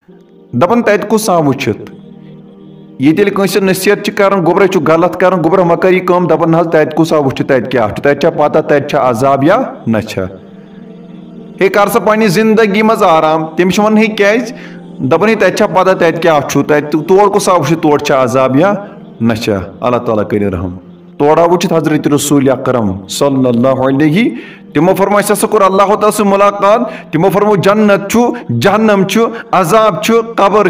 दपन तत कुस आव वुचित ये कंस नसीहत कर गोबर गलत कर गोबर मा कर यह दपान ना तत कुस आव वुचित तत क्या तत पता तत अजाब या न हे कर सा पन्नी जिंदगी मज आराम तमिस वन क्या दपान तत पता तत क्या तोड़ कुस आव वुचित तोड़ अजाब या न अल्लाह ताला कर रहम तोड़ आव वुचित हजरत रसूल अकरम सल्लल्लाहु अलैहि तिमो फरमो हसा कोर अल्लाह ताला से मुलाकात तिमो फरमो जन्नत जहन्नम अजाब कबर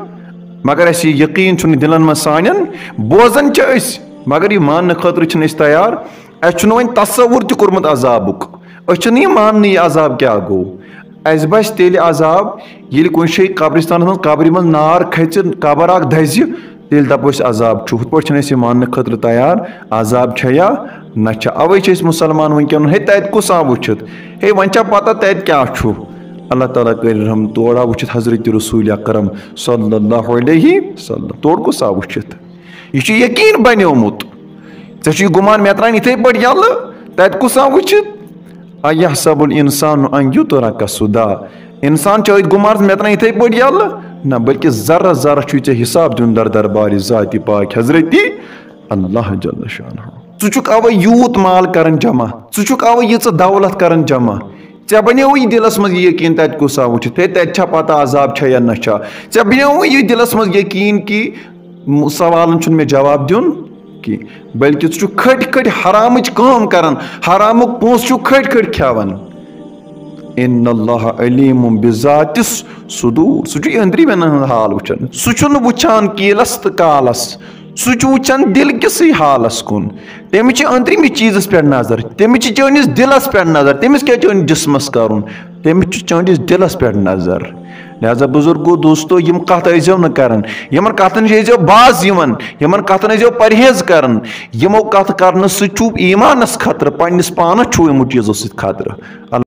मगर अस यकीन दिलन में सान बोजन मगर यह मान खतर तैयार अस वन तस्वुर तोर्मुत अजाबुक यह मान यह अजाब क्या गो अस बस तेल अजाब ये कुछ शे कब्रिस्तान मज कब्र मज नार खच कबर अ दज तेल दपो अजाब हुत पे मान खतर तैयार अजाब या न अवे मुसलमान वनकन हे तत कुस आव वुचित हे वन पता तत क्या अल्लाह ताला कर हम तोड़ आव वुचित हजरत रसूल अकरम सल्लल्लाहु अलैहि वसल्लम तोड़ कुस आव वुचित यह यकीन बनियोमुत ऐ गुमान मे त्रान इथे पे यल तत कुस आव वुचित अयहसबुल इंसान अन युतरक सुदा इंसान गुमान मे त्रान इथे पे यल ना बल्कि जरा जरा चे हिसाब दिन दर दरबार जाति पाक हजरत अल्लाह जल्ल शानहु षुक अवे यूत माल करन जमा षुक अवे यीच दौलत करन जमा ऐ बनो दिलस मज यकीन तत कुस आव वुचित हे तत पता अजाब या न ऐ बनो दिलस मज यकीन कि सवालन मे जवाब दिन कि बल्कि खट खट हराम काम करान हरामुक पोस खट खट खेवान इन्नल्लाह अलीमुम बिज़ातिस सुदूर सह अंदरी मन हाल वुचान सह वुचान कीलस तो कालस सह वुचान दिल किस हालस कुन तमिस अंदरमि चीजस पे नजर तमिस चनिस दिलस पे नजर तमिस क्या चन जिस्मस करुन तमिस चनिस दिलस पे नजर लिहाजा बुजुर्गो दोस्तों यम कत ऐजो न करन यमन कतन ऐजो बाज यमन कतन ऐजो परहेज करन यमो कत करन सह ईमानस खतर पन्निस पानस छु यमो चीजों सत खतर।